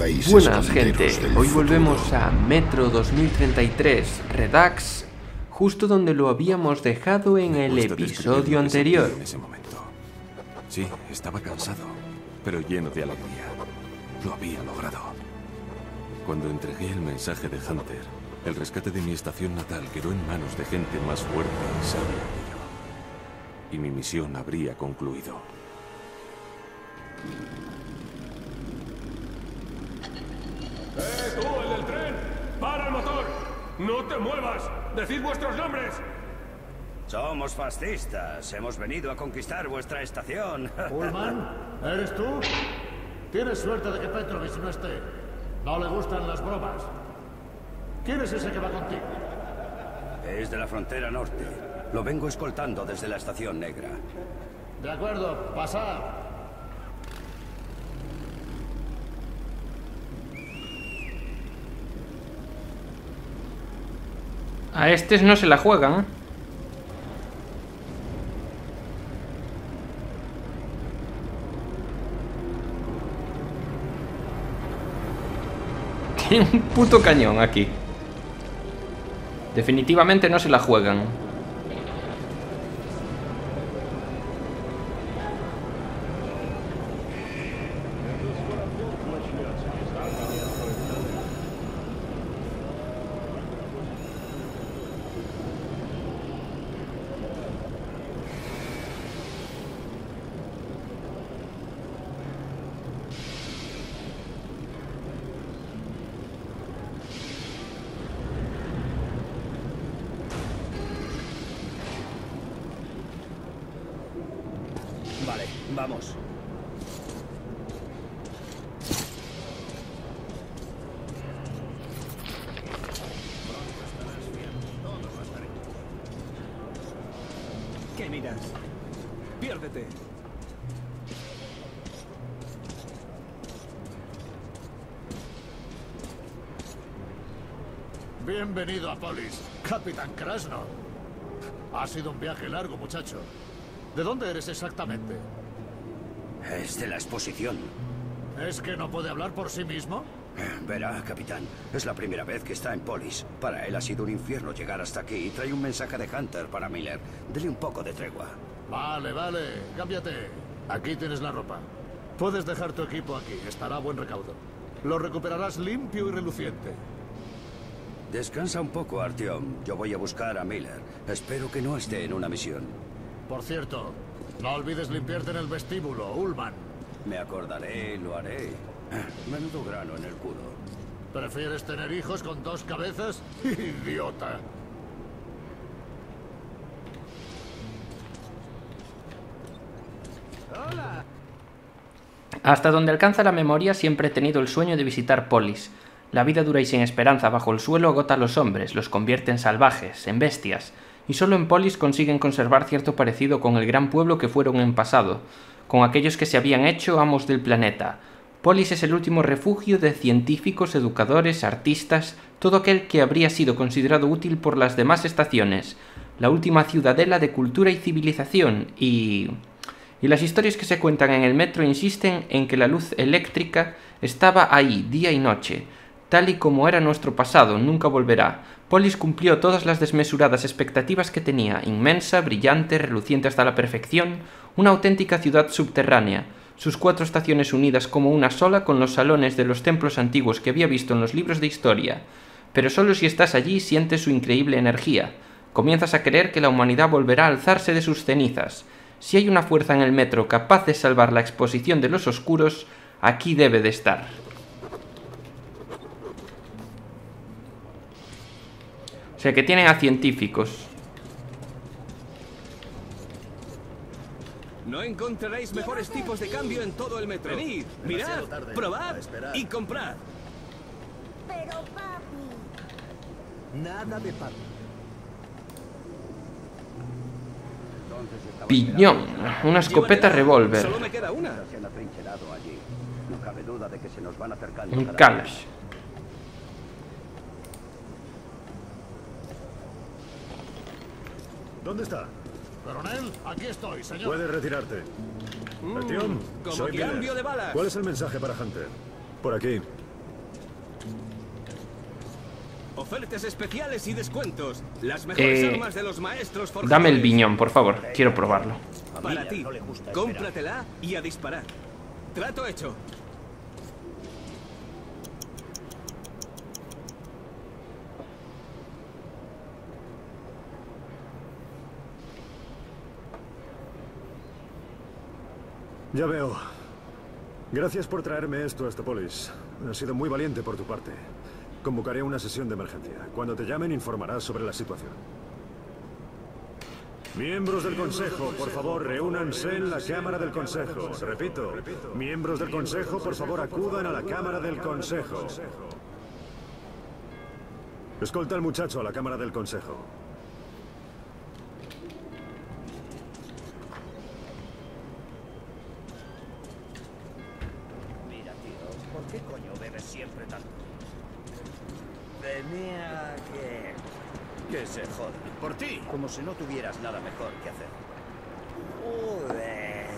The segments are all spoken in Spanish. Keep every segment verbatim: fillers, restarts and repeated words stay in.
países Buenas enteros gente, del hoy futuro. volvemos a Metro dos mil treinta y tres Redux, justo donde lo habíamos dejado en Me el cuesta describir episodio lo que sentí anterior. en ese momento. Sí, estaba cansado, pero lleno de alegría. Lo había logrado. Cuando entregué el mensaje de Hunter, el rescate de mi estación natal quedó en manos de gente más fuerte y sabia que yo. Y mi misión habría concluido. ¡Eh, tú, el del tren! ¡Para el motor! ¡No te muevas! ¡Decid vuestros nombres! Somos fascistas. Hemos venido a conquistar vuestra estación. Ullman, ¿eres tú? Tienes suerte de que Petrovich no esté. No le gustan las bromas. ¿Quién es ese que va contigo? Es de la frontera norte. Lo vengo escoltando desde la estación negra. De acuerdo, pasad. A estos no se la juegan, ¿eh? Tiene un puto cañón aquí. Definitivamente no se la juegan. Vale, vamos. ¿Qué miras? Piérdete. Bienvenido a Polis, Capitán Krasno. Ha sido un viaje largo, muchacho. ¿De dónde eres exactamente? Es de la exposición. ¿Es que no puede hablar por sí mismo? Verá, capitán, es la primera vez que está en Polis. Para él ha sido un infierno llegar hasta aquí y trae un mensaje de Hunter para Miller. Dele un poco de tregua. Vale, vale, cámbiate. Aquí tienes la ropa. Puedes dejar tu equipo aquí, estará a buen recaudo. Lo recuperarás limpio y reluciente. Descansa un poco, Artyom. Yo voy a buscar a Miller. Espero que no esté en una misión. Por cierto, no olvides limpiarte en el vestíbulo, Ullman. Me acordaré, lo haré. Menudo grano en el culo. ¿Prefieres tener hijos con dos cabezas? ¡Idiota! Hasta donde alcanza la memoria siempre he tenido el sueño de visitar Polis. La vida dura y sin esperanza bajo el suelo agota a los hombres, los convierte en salvajes, en bestias, y solo en Polis consiguen conservar cierto parecido con el gran pueblo que fueron en pasado, con aquellos que se habían hecho amos del planeta. Polis es el último refugio de científicos, educadores, artistas, todo aquel que habría sido considerado útil por las demás estaciones, la última ciudadela de cultura y civilización, y... Y las historias que se cuentan en el metro insisten en que la luz eléctrica estaba ahí día y noche. Tal y como era nuestro pasado, nunca volverá. Polis cumplió todas las desmesuradas expectativas que tenía, inmensa, brillante, reluciente hasta la perfección, una auténtica ciudad subterránea, sus cuatro estaciones unidas como una sola con los salones de los templos antiguos que había visto en los libros de historia. Pero solo si estás allí sientes su increíble energía. Comienzas a creer que la humanidad volverá a alzarse de sus cenizas. Si hay una fuerza en el metro capaz de salvar la exposición de los oscuros, aquí debe de estar. O sea que tienen a científicos. No encontraréis mejores tipos de cambio en todo el metro. Venid, mirad, probad y comprad. Pero papi... Nada de papi. Piñón, una escopeta revólver, Solo me queda una. Se han atrincherado allí. No cabe duda de que se nos van acercando. un cada Kalash. ¿Dónde está? Coronel, aquí estoy, señor. Puedes retirarte. Artyom, como soy cambio Miller. de balas. ¿Cuál es el mensaje para Hunter? Por aquí. Ofertas especiales y descuentos. Las mejores Eh, armas de los maestros forjadores. Dame el viñón, por favor. Quiero probarlo. Para ti. Cómpratela y a disparar. Trato hecho. Ya veo. Gracias por traerme esto hasta Polis. Ha sido muy valiente por tu parte. Convocaré una sesión de emergencia. Cuando te llamen, informarás sobre la situación. Miembros del Consejo, por favor, reúnanse en la Cámara del Consejo. Repito, miembros del Consejo, por favor, acudan a la Cámara del Consejo. Escolta al muchacho a la Cámara del Consejo. Mira, tío, ¿por qué coño bebes siempre tanto? Venía que... que se joda. Por ti. Como si no tuvieras nada mejor que hacer. Joder.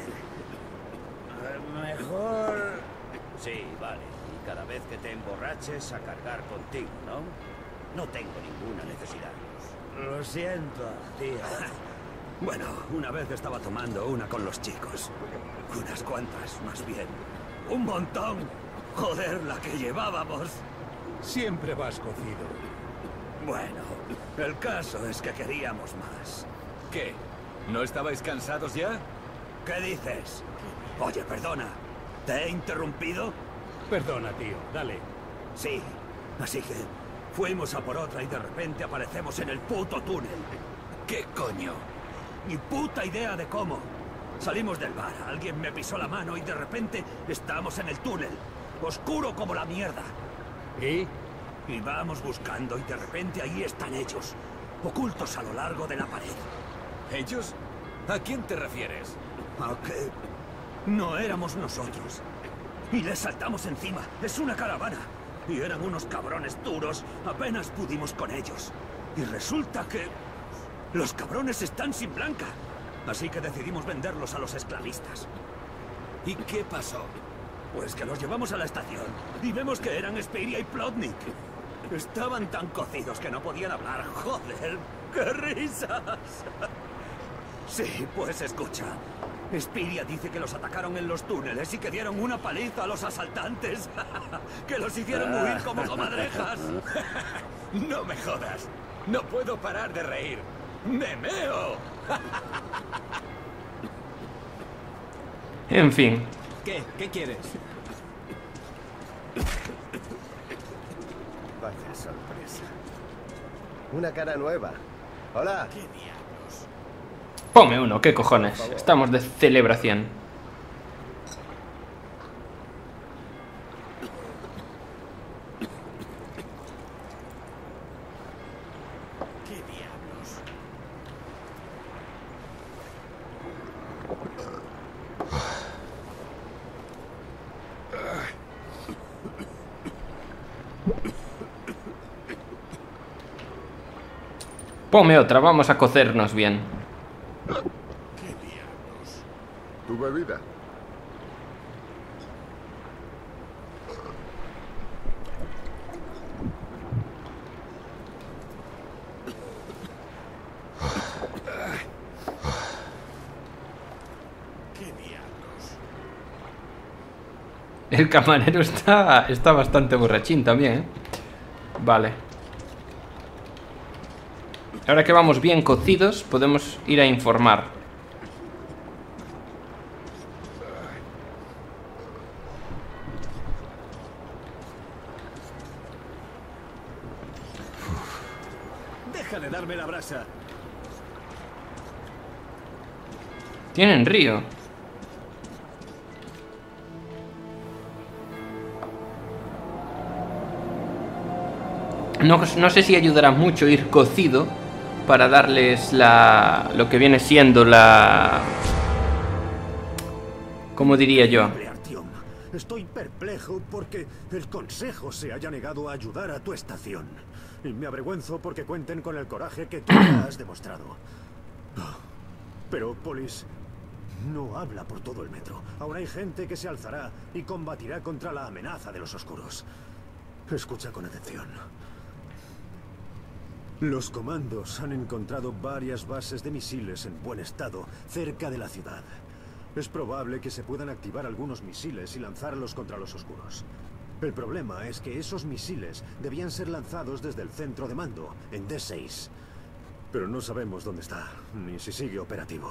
Mejor... Sí, vale. Y cada vez que te emborraches a cargar contigo, ¿no? No tengo ninguna necesidad. Lo siento, tío. Bueno, una vez estaba tomando una con los chicos. Unas cuantas, más bien. ¡Un montón! Joder, la que llevábamos. Siempre vas cocido. Bueno, el caso es que queríamos más. ¿Qué? ¿No estabais cansados ya? ¿Qué dices? Oye, perdona. ¿Te he interrumpido? Perdona, tío. Dale. Sí. Así que fuimos a por otra y de repente aparecemos en el puto túnel. ¿Qué coño? Ni puta idea de cómo. Salimos del bar, alguien me pisó la mano y de repente estamos en el túnel. Oscuro como la mierda. ¿Y? Y vamos buscando y de repente ahí están ellos, ocultos a lo largo de la pared. ¿Ellos? ¿A quién te refieres? ¿A qué? No éramos nosotros. Y les saltamos encima. Es una caravana. Y eran unos cabrones duros. Apenas pudimos con ellos. Y resulta que... los cabrones están sin blanca. Así que decidimos venderlos a los esclavistas. ¿Y qué pasó? Pues que los llevamos a la estación y vemos que eran Spiria y Plotnik. Estaban tan cocidos que no podían hablar. ¡Joder! ¡Qué risas! Sí, pues escucha. Spiria dice que los atacaron en los túneles y que dieron una paliza a los asaltantes. Que los hicieron huir como comadrejas. No me jodas. No puedo parar de reír. ¡Me meo! En fin. ¿Qué? ¿Qué quieres? Vaya sorpresa. Una cara nueva. Hola. Ponme uno, ¿qué cojones? Estamos de celebración. ¿Qué diablos? Ponme otra, vamos a cocernos bien. ¿Qué diablos? ¿Tu bebida? ¿Qué diablos? El camarero está, está bastante borrachín también, ¿eh? Vale. Ahora que vamos bien cocidos, podemos ir a informar. Deja de darme la brasa. Tienen río. No, no sé si ayudará mucho ir cocido para darles la... lo que viene siendo la... ¿cómo diría yo? Estoy perplejo porque el Consejo se haya negado a ayudar a tu estación. Y me avergüenzo porque cuenten con el coraje que tú ya has demostrado. Pero Polis no habla por todo el metro. Aún hay gente que se alzará y combatirá contra la amenaza de los oscuros. Escucha con atención. Los comandos han encontrado varias bases de misiles en buen estado cerca de la ciudad. Es probable que se puedan activar algunos misiles y lanzarlos contra los oscuros. El problema es que esos misiles debían ser lanzados desde el centro de mando, en D seis. Pero no sabemos dónde está, ni si sigue operativo.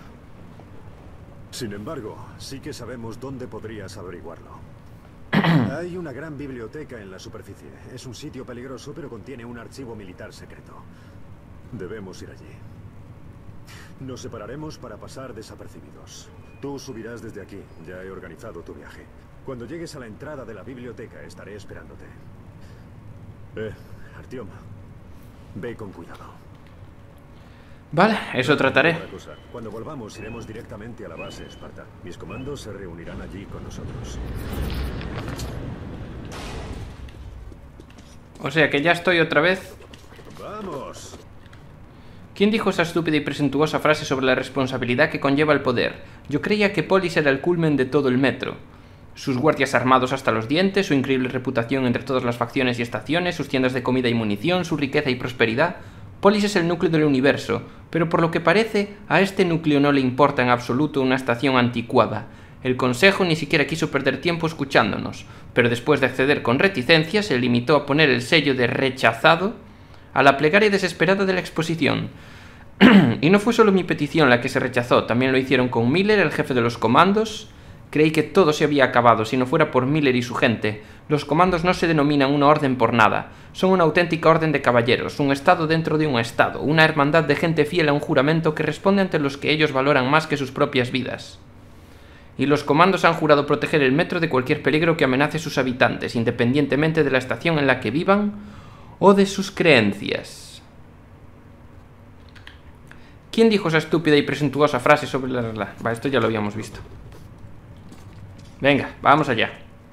Sin embargo, sí que sabemos dónde podrías averiguarlo. Hay una gran biblioteca en la superficie. Es un sitio peligroso, pero contiene un archivo militar secreto. Debemos ir allí. Nos separaremos para pasar desapercibidos. Tú subirás desde aquí. Ya he organizado tu viaje. Cuando llegues a la entrada de la biblioteca, estaré esperándote. Eh, Artyom, ve con cuidado. Vale, eso trataré. Otra cosa. Cuando volvamos, iremos directamente a la base Esparta. Mis comandos se reunirán allí con nosotros. O sea que ya estoy otra vez. ¡Vamos! ¿Quién dijo esa estúpida y presuntuosa frase sobre la responsabilidad que conlleva el poder? Yo creía que Polis era el culmen de todo el metro. Sus guardias armados hasta los dientes, su increíble reputación entre todas las facciones y estaciones, sus tiendas de comida y munición, su riqueza y prosperidad. Polis es el núcleo del universo, pero por lo que parece, a este núcleo no le importa en absoluto una estación anticuada. El Consejo ni siquiera quiso perder tiempo escuchándonos, pero después de acceder con reticencia, se limitó a poner el sello de rechazado a la plegaria desesperada de la exposición. Y no fue solo mi petición la que se rechazó, también lo hicieron con Miller, el jefe de los comandos. Creí que todo se había acabado si no fuera por Miller y su gente. Los comandos no se denominan una orden por nada. Son una auténtica orden de caballeros, un estado dentro de un estado, una hermandad de gente fiel a un juramento que responde ante los que ellos valoran más que sus propias vidas. Y los comandos han jurado proteger el metro de cualquier peligro que amenace a sus habitantes, independientemente de la estación en la que vivan o de sus creencias. ¿Quién dijo esa estúpida y presuntuosa frase sobre la regla? Va, esto ya lo habíamos visto. Venga, vamos allá.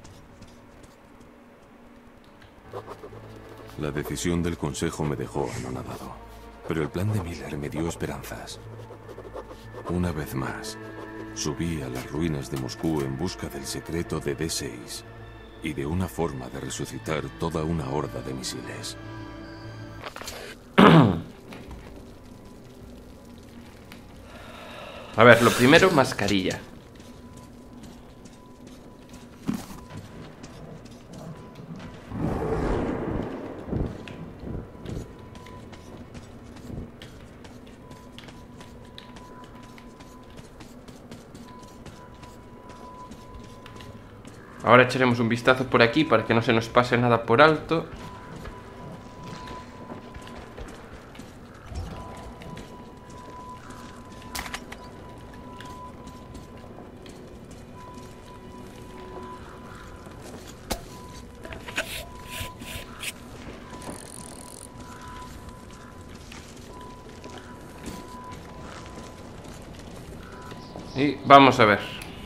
La decisión del Consejo me dejó anonadado, pero el plan de Miller me dio esperanzas. Una vez más, subí a las ruinas de Moscú en busca del secreto de D seis y de una forma de resucitar toda una horda de misiles. A ver, lo primero, mascarilla. Ahora echaremos un vistazo por aquí para que no se nos pase nada por alto. Y vamos a ver.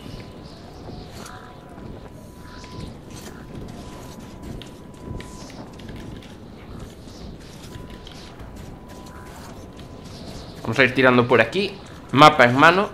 Vamos a ir tirando por aquí. Mapa en mano.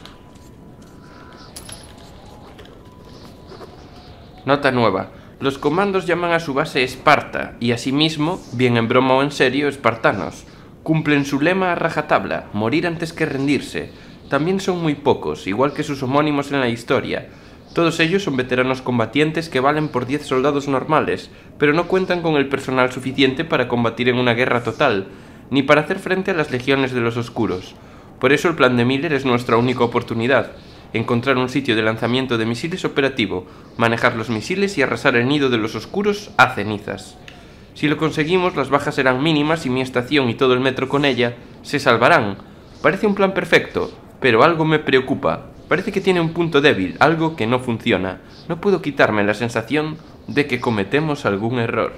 Nota nueva. Los comandos llaman a su base Esparta y asimismo, bien en broma o en serio, espartanos. Cumplen su lema a rajatabla, morir antes que rendirse. También son muy pocos, igual que sus homónimos en la historia. Todos ellos son veteranos combatientes que valen por diez soldados normales, pero no cuentan con el personal suficiente para combatir en una guerra total, ni para hacer frente a las legiones de los oscuros. Por eso el plan de Miller es nuestra única oportunidad: encontrar un sitio de lanzamiento de misiles operativo, manejar los misiles y arrasar el nido de los oscuros a cenizas. Si lo conseguimos, las bajas serán mínimas y mi estación y todo el metro con ella se salvarán. Parece un plan perfecto, pero algo me preocupa. Parece que tiene un punto débil, algo que no funciona. No puedo quitarme la sensación de que cometemos algún error.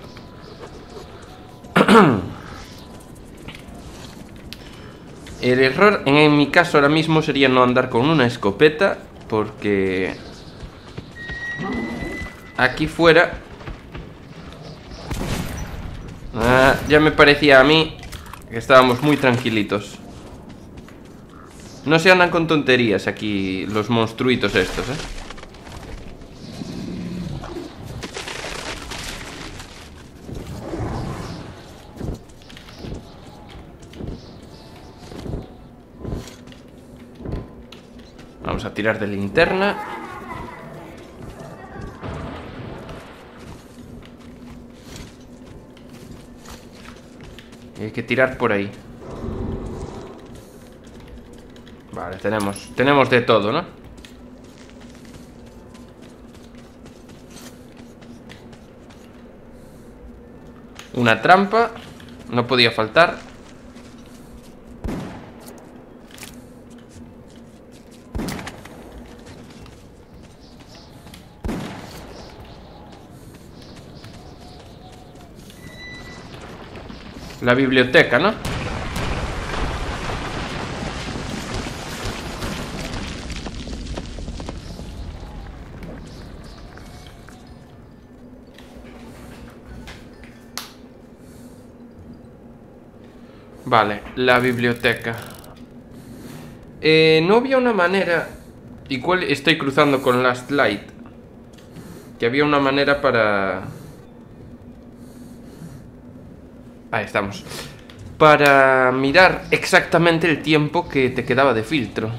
El error en, en mi caso ahora mismo sería no andar con una escopeta, porque aquí fuera ah, ya me parecía a mí que estábamos muy tranquilitos. No se andan con tonterías aquí los monstruitos estos, ¿eh? Vamos a tirar de linterna. Y hay que tirar por ahí. Vale, tenemos, tenemos de todo, ¿no? Una trampa. No podía faltar. La biblioteca, ¿no? Vale, la biblioteca. Eh, no había una manera... Igual estoy cruzando con Last Light. Que había una manera para... Ahí estamos. Para mirar exactamente el tiempo que te quedaba de filtro.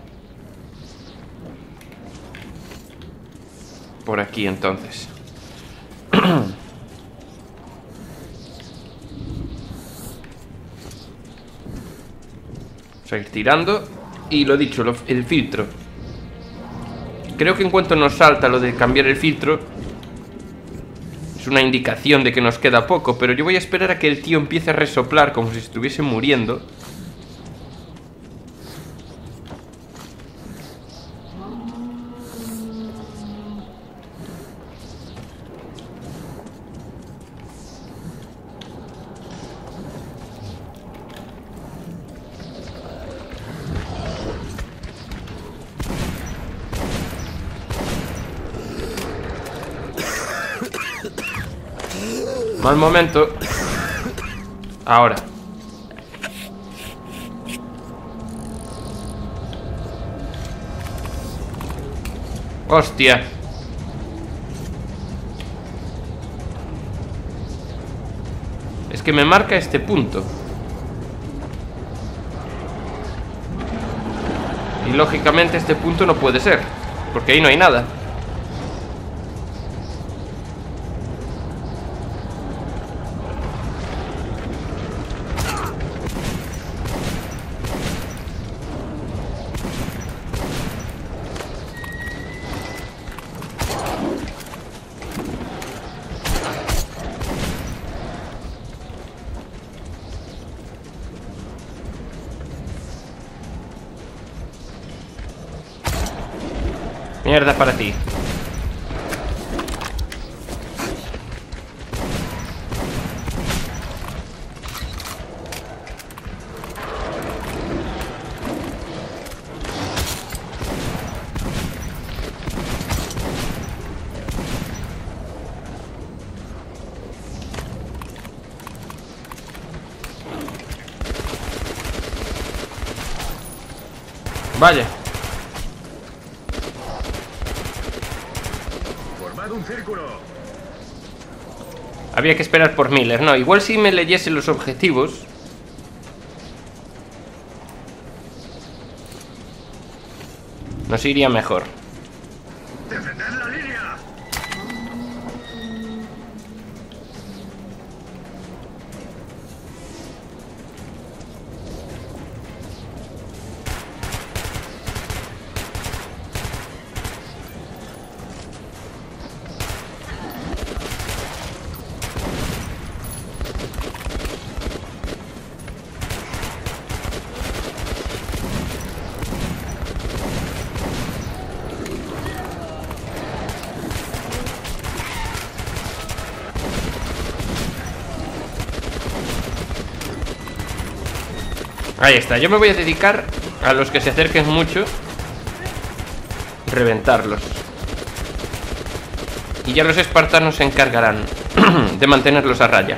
Por aquí, entonces. Seguir tirando. Y lo dicho, lo, el filtro. Creo que en cuanto nos salta lo de cambiar el filtro, es una indicación de que nos queda poco. Pero yo voy a esperar a que el tío empiece a resoplar como si estuviese muriendo. Mal momento. Ahora. Hostia. Es que me marca este punto. Y lógicamente este punto no puede ser, porque ahí no hay nada. Mierda para ti. Vaya. Un círculo. Había que esperar por Miller. No, igual si me leyese los objetivos. Nos iría mejor. ¡Defender la línea! Ahí está, yo me voy a dedicar a los que se acerquen mucho, reventarlos. Y ya los espartanos se encargarán de mantenerlos a raya.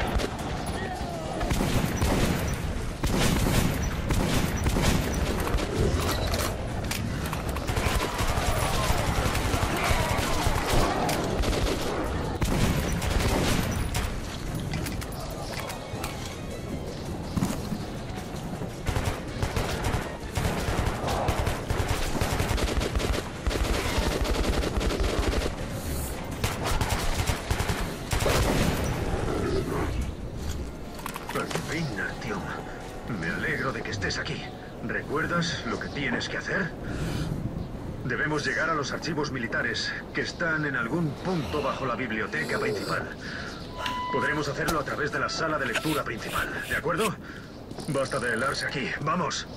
Al fin, Artyom. Me alegro de que estés aquí. ¿Recuerdas lo que tienes que hacer? Debemos llegar a los archivos militares, que están en algún punto bajo la biblioteca principal. Podremos hacerlo a través de la sala de lectura principal, ¿de acuerdo? Basta de helarse aquí. ¡Vamos!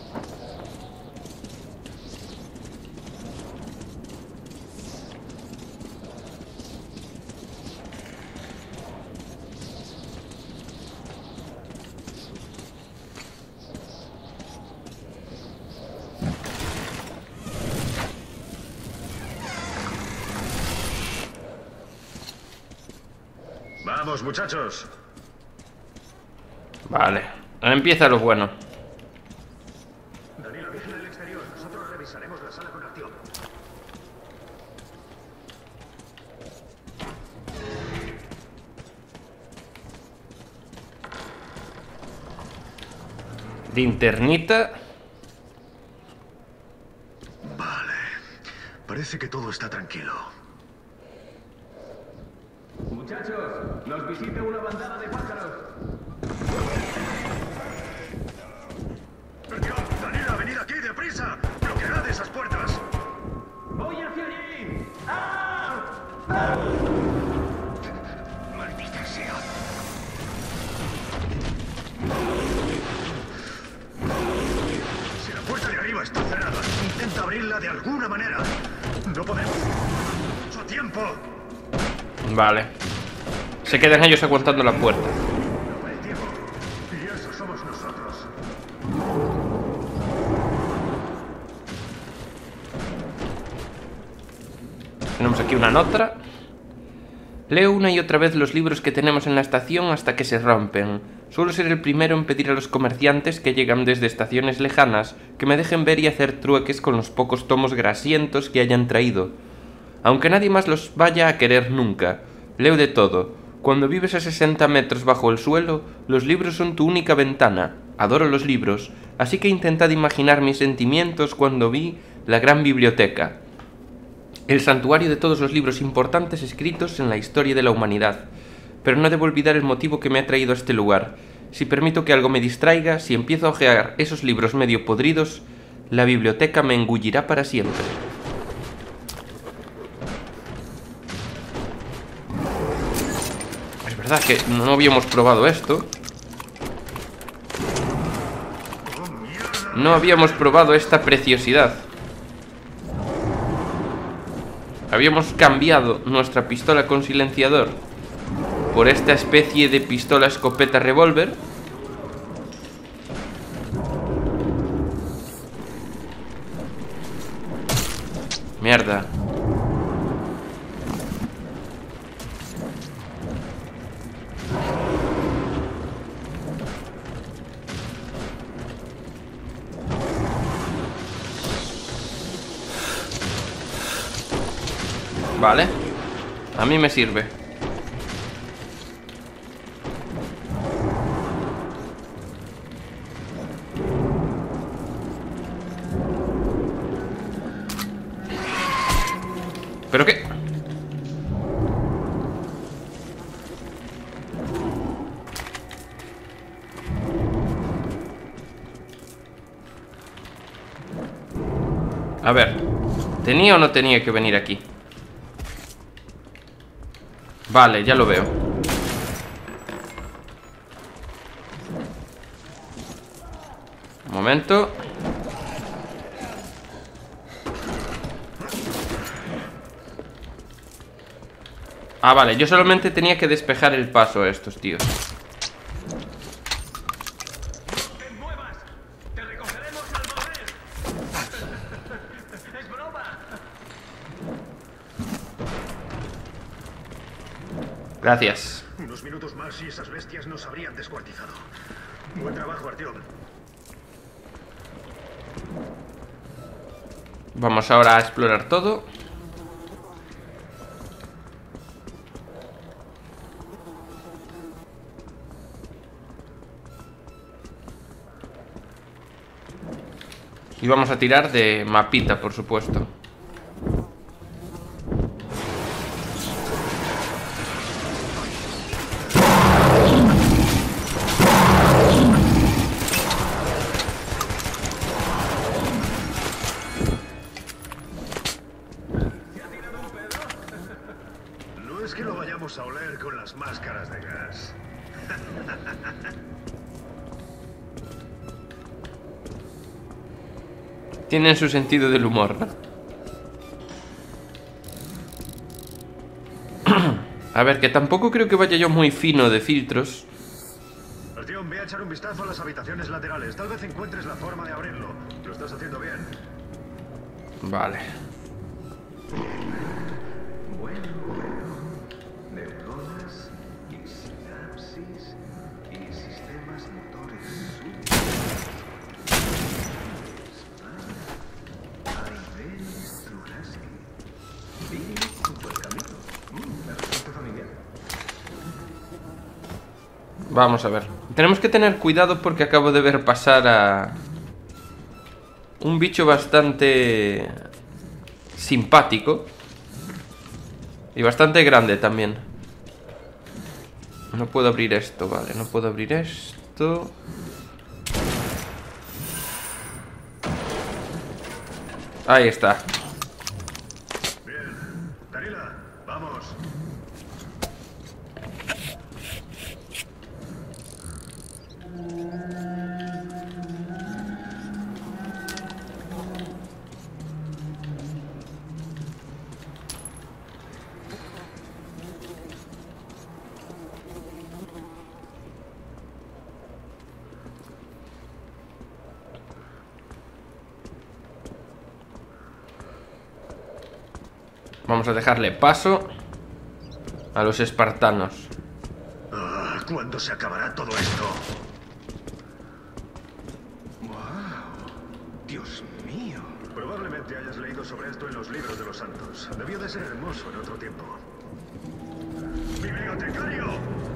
¡Vamos, muchachos! Vale, ahora empieza lo bueno. Danilo, vigila el exterior. Nosotros revisaremos la sala con Artyom. Linternita. Vale. Parece que todo está tranquilo. Muchachos, nos visita una bandada de pájaros. ¡Danilo, venid aquí, deprisa! ¡Bloquead esas puertas! ¡Voy hacia allí! ¡Ah! ¡Ah! ¡Maldita sea! Si la puerta de arriba está cerrada, intenta abrirla de alguna manera. No podemos... ¡Mucho tiempo! Vale. Se quedan ellos aguantando la puerta. Y eso somos nosotros. Tenemos aquí una nota. Leo una y otra vez los libros que tenemos en la estación hasta que se rompen. Suelo ser el primero en pedir a los comerciantes que llegan desde estaciones lejanas que me dejen ver y hacer trueques con los pocos tomos grasientos que hayan traído. Aunque nadie más los vaya a querer nunca. Leo de todo. Cuando vives a sesenta metros bajo el suelo, los libros son tu única ventana. Adoro los libros, así que intentad imaginar mis sentimientos cuando vi la gran biblioteca. El santuario de todos los libros importantes escritos en la historia de la humanidad. Pero no debo olvidar el motivo que me ha traído a este lugar. Si permito que algo me distraiga, si empiezo a ojear esos libros medio podridos, la biblioteca me engullirá para siempre. Es verdad que no habíamos probado esto. No habíamos probado esta preciosidad. Habíamos cambiado nuestra pistola con silenciador por esta especie de pistola escopeta revólver. Mierda. Vale. A mí me sirve. ¿Pero qué? A ver, ¿tenía o no tenía que venir aquí? Vale, ya lo veo. Un momento. Ah, vale, yo solamente tenía que despejar el paso a estos tíos. Gracias. Unos minutos más y esas bestias nos habrían descuartizado. Buen trabajo, Artyom. Vamos ahora a explorar todo. Y vamos a tirar de mapita, por supuesto. las máscaras de gas. Tienen su sentido del humor, ¿no? A ver, que tampoco creo que vaya yo muy fino de filtros. Artyom, ve a echar un vistazo a las habitaciones laterales. Tal vez encuentres la forma de abrirlo. Lo estás haciendo bien. Vale. Bueno, bueno. Neuronas y sinapsis y sistemas motores súbitos. Aivelis Trulaski. Sigue junto al camino. Mm, ¿me resulta familiar? Vamos a ver. Tenemos que tener cuidado porque acabo de ver pasar a un bicho bastante simpático y bastante grande también. No puedo abrir esto, vale, no puedo abrir esto. Ahí está. Bien. Darila, vamos. Vamos a dejarle paso a los espartanos. Ah, ¿cuándo se acabará todo esto? ¡Wow! ¡Dios mío! Probablemente hayas leído sobre esto en los libros de los santos. Debió de ser hermoso en otro tiempo. ¡Bibliotecario!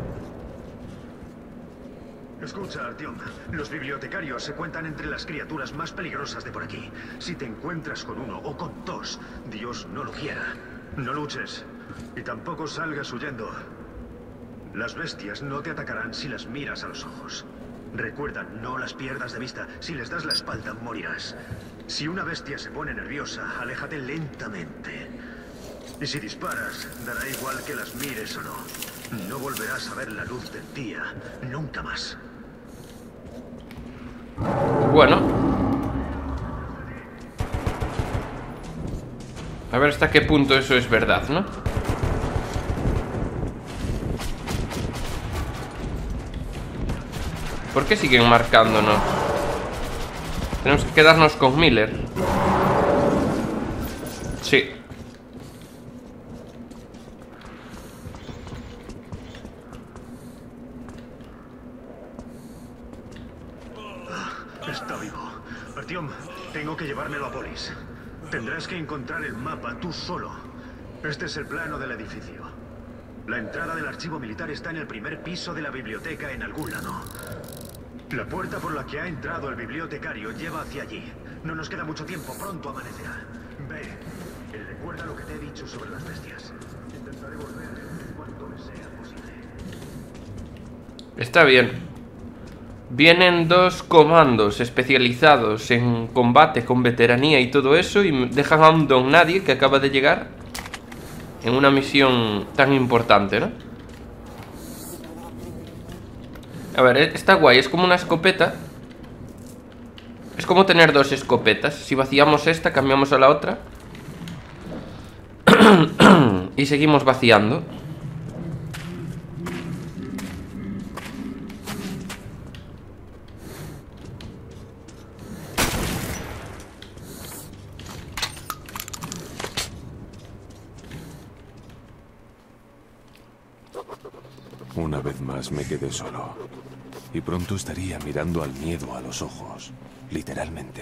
Escucha, Artyom. Los bibliotecarios se cuentan entre las criaturas más peligrosas de por aquí. Si te encuentras con uno o con dos, Dios no lo quiera, no luches. Y tampoco salgas huyendo. Las bestias no te atacarán si las miras a los ojos. Recuerda, no las pierdas de vista. Si les das la espalda, morirás. Si una bestia se pone nerviosa, aléjate lentamente. Y si disparas, dará igual que las mires o no. No volverás a ver la luz del día. Nunca más. Bueno. A ver hasta qué punto eso es verdad, ¿no? ¿Por qué siguen marcándonos? Tenemos que quedarnos con Miller. Sí. Está vivo. Artyom, tengo que llevármelo a Polis. Tendrás que encontrar el mapa tú solo. Este es el plano del edificio. La entrada del archivo militar está en el primer piso de la biblioteca en algún lado. La puerta por la que ha entrado el bibliotecario lleva hacia allí. No nos queda mucho tiempo, pronto amanecerá. Ve, y recuerda lo que te he dicho sobre las bestias. Intentaré volver en cuanto me sea posible. Está bien. Vienen dos comandos especializados en combate con veteranía y todo eso y dejan a un don nadie que acaba de llegar en una misión tan importante, ¿no? A ver, está guay, es como una escopeta. Es como tener dos escopetas. Si vaciamos esta, cambiamos a la otra y seguimos vaciando. Una vez más me quedé solo. Y pronto estaría mirando al miedo a los ojos. Literalmente.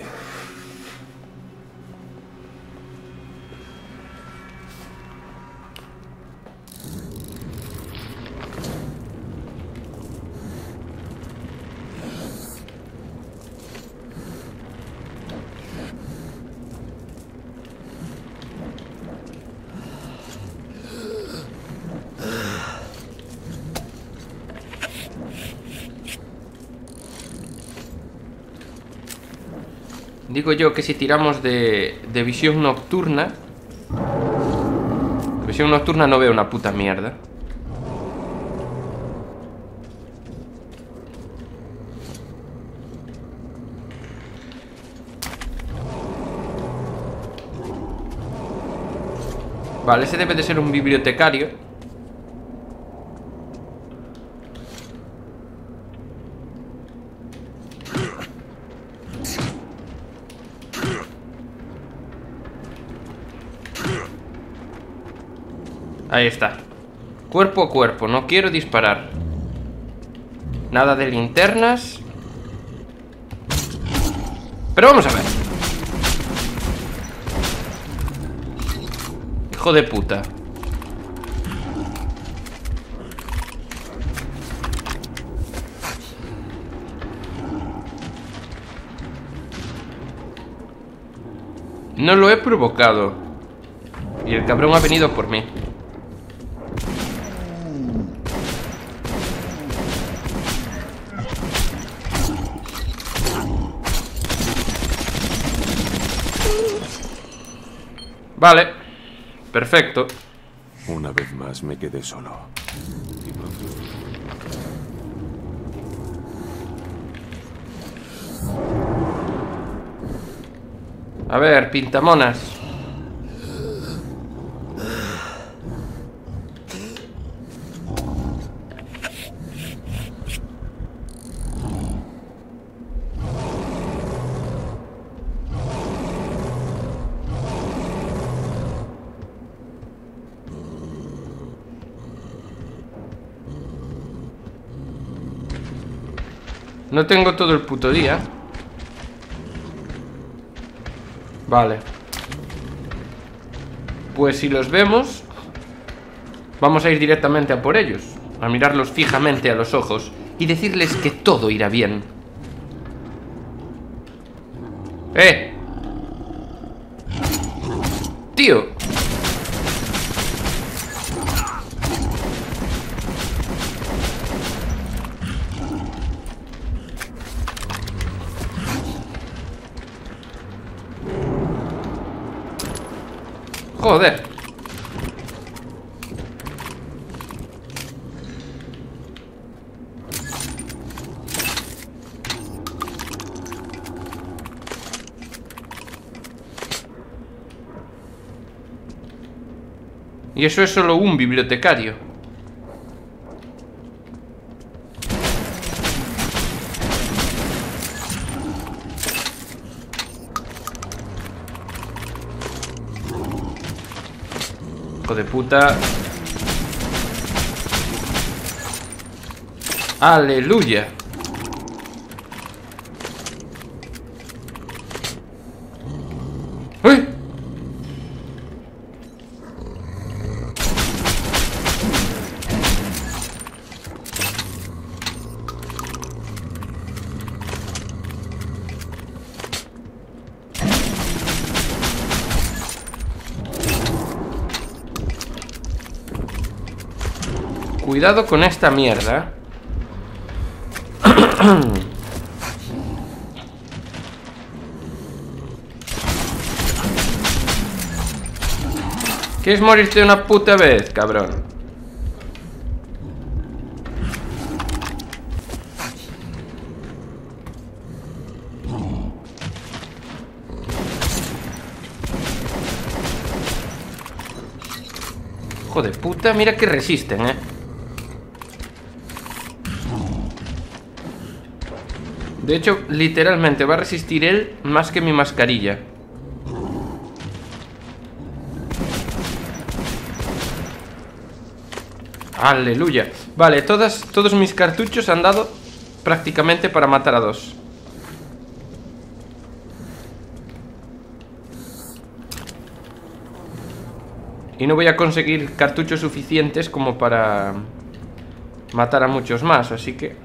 Digo yo que si tiramos de, de visión nocturna, de visión nocturna no veo una puta mierda. Vale, ese debe de ser un bibliotecario. Ahí está. Cuerpo a cuerpo, no quiero disparar. Nada de linternas. Pero vamos a ver. Hijo de puta. No lo he provocado. Y el cabrón ha venido por mí. Vale, perfecto. Una vez más me quedé solo. A ver, pintamonas. No tengo todo el puto día. Vale. Pues si los vemos, vamos a ir directamente a por ellos, a mirarlos fijamente a los ojos y decirles que todo irá bien. ¡Eh! ¡Tío! Joder. Y eso es solo un bibliotecario. Hijo de puta. Aleluya. ¡Uy! Cuidado con esta mierda. ¿Quieres morirte una puta vez, cabrón? Hijo de puta, mira que resisten, eh. De hecho, literalmente va a resistir él más que mi mascarilla. Aleluya. Vale, todas, todos mis cartuchos han dado prácticamente para matar a dos. Y no voy a conseguir cartuchos suficientes como para matar a muchos más, así que...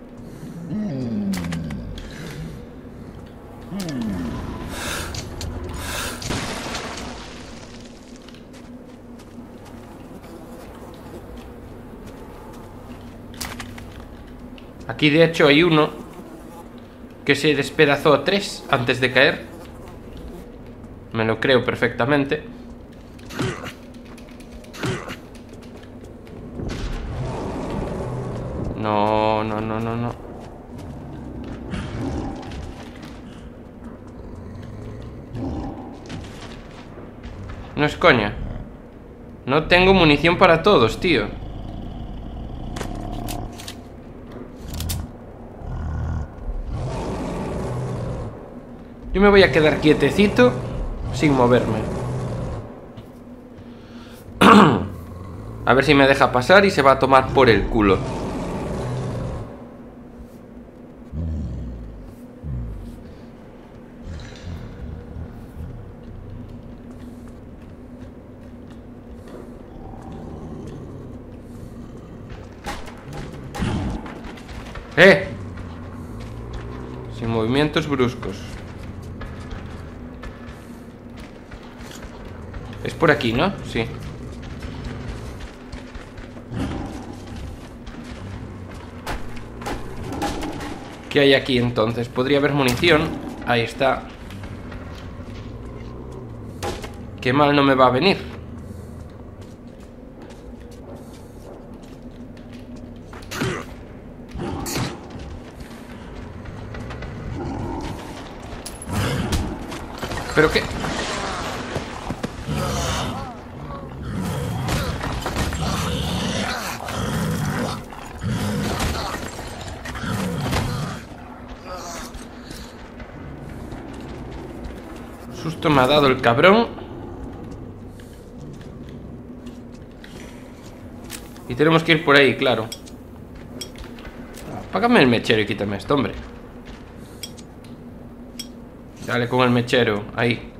Aquí de hecho hay uno que se despedazó a tres antes de caer. Me lo creo perfectamente. No, no, no, no, no. No es coña. No tengo munición para todos, tío. Yo me voy a quedar quietecito, sin moverme. A ver si me deja pasar y se va a tomar por el culo. ¡Eh! Sin movimientos bruscos. Es por aquí, ¿no? Sí. ¿Qué hay aquí entonces? Podría haber munición. Ahí está. Qué mal no me va a venir. ¿Pero qué? Susto me ha dado el cabrón. Y tenemos que ir por ahí, claro. Apágame el mechero y quítame esto, hombre. Dale con el mechero, ahí.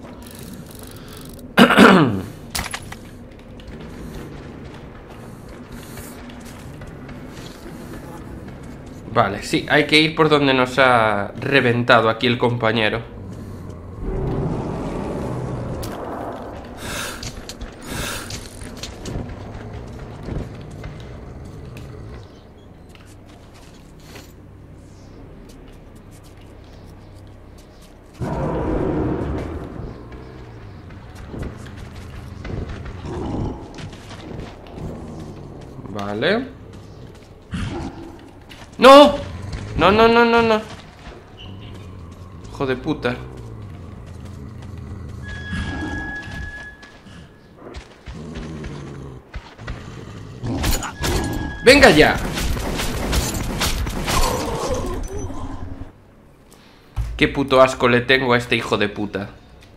Vale, sí, hay que ir por donde nos ha reventado aquí el compañero. Vale. ¡No! No, no, no, no, no. Hijo de puta. ¡Venga ya! Qué puto asco le tengo a este hijo de puta.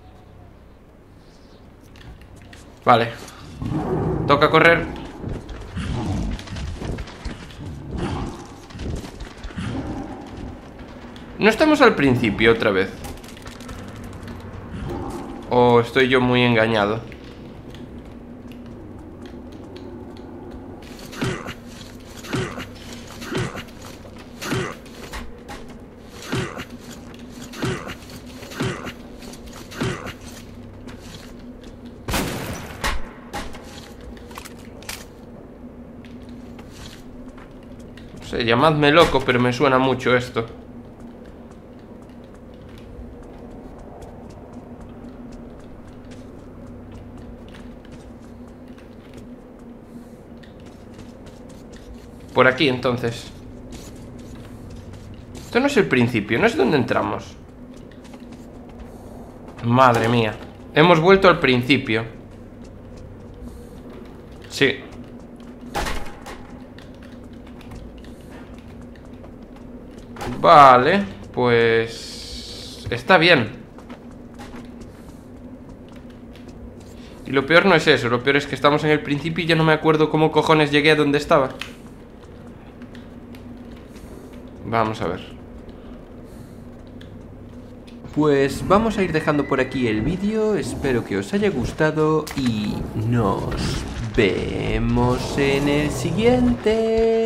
Vale. Toca correr. No estamos al principio otra vez. ¿O estoy yo muy engañado? No sé, llamadme loco, pero me suena mucho esto. Por aquí, entonces. Esto no es el principio, no es donde entramos. Madre mía. Hemos vuelto al principio. Sí. Vale, pues... está bien. Y lo peor no es eso, lo peor es que estamos en el principio y ya no me acuerdo cómo cojones llegué a donde estaba. Vamos a ver. Pues vamos a ir dejando por aquí el vídeo. Espero que os haya gustado y nos vemos en el siguiente.